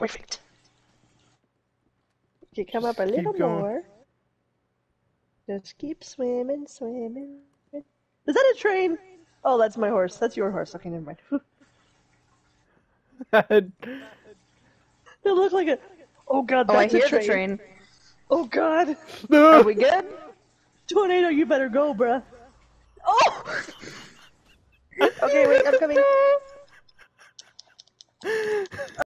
Perfect. Okay, come up a little more. Just keep swimming, swimming. Is that a train? Oh, that's my horse. That's your horse. Okay, never mind. It looked like a... Oh god, that's I hear a train. the train. Oh god. Are we good? Tornado, you better go, bruh. Oh! Okay, wait, I'm coming.